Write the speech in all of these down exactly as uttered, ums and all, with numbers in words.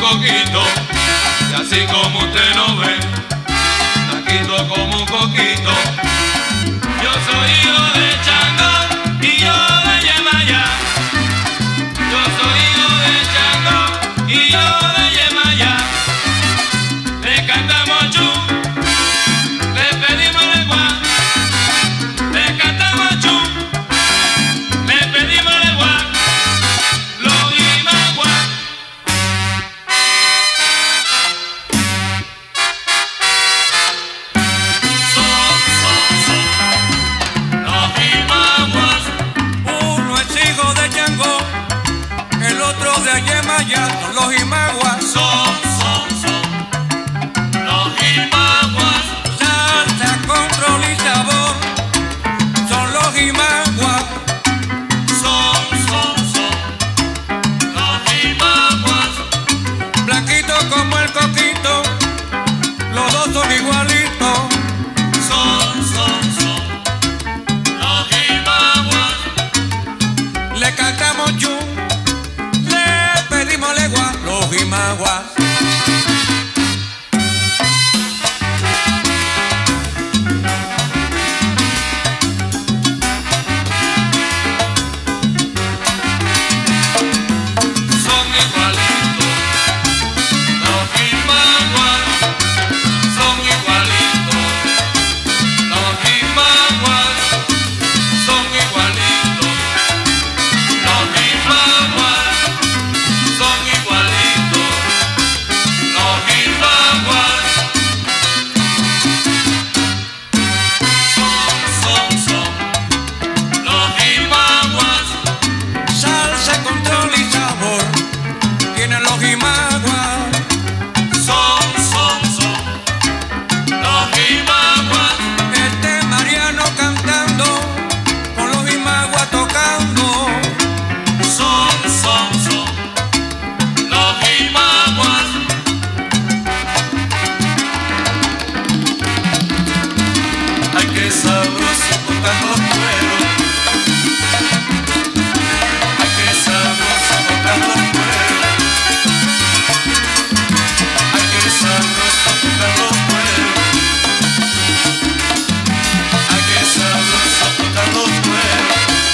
coquito, y así como usted lo ve, flaquito como un coquito. Yo soy hijo de Chango y yo de Yemayá. Yo soy hijo de Chango y yo de Yemayá. Le cantamos chu, le pedimos legua. Le cantamos chu, le pedimos legua. Los Imagua. Son, son, son los Imaguas. Uno es hijo de Chango, el otro de Yemayá. Son los Imaguas. Son, son, son los Imaguas. Salsa, control y sabor. Son los Imaguas. Son, son, son los Imaguas. Blanquito como el coquito, los dos son igualitos. Son, son, son los Imaguas. Le cantamos chu, le pedimos legua. Los Imaguas. Son igualitos los Imaguas. Son igualitos los Imaguas. Son igualitos los Imaguas. Son igualitos los Imaguas. Son, son, son los Imaguas. Salsa, control y sabor tienen los Imaguas. Son, son, son los Imaguas. Este Mariano cantando, con los Imaguas tocando. Son, son, son los Imaguas. Ay, qué sabroso tocan los cueros. Ay, qué sabroso tocan los cueros. Ay, qué sabroso tocan los cueros. Ay, qué sabroso tocan los cueros.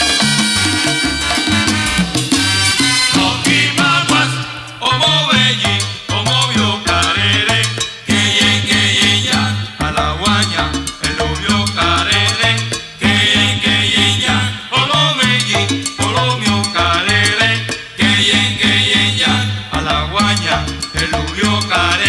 Los Imaguas, como belli, como vio carere, que yen, que yen ya, a la guaña, el rubio carere, que yen, que yen ya, como belli, como vio carere, que yen, que yen ya, a la guaña, el rubio carere.